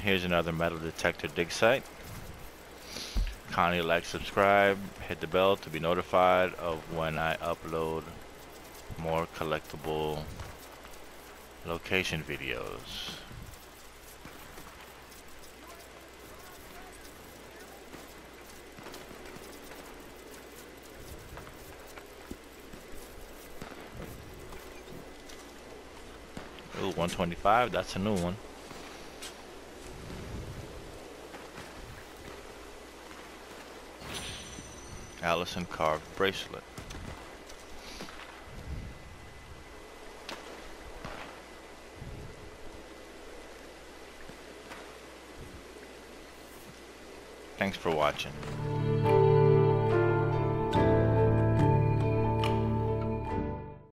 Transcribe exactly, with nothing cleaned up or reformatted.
here's another metal detector dig site. Kindly like, subscribe, hit the bell to be notified of when I upload more collectible location videos. Ooh, one twenty-five, that's a new one. Elliston carved bracelet. Thanks for watching.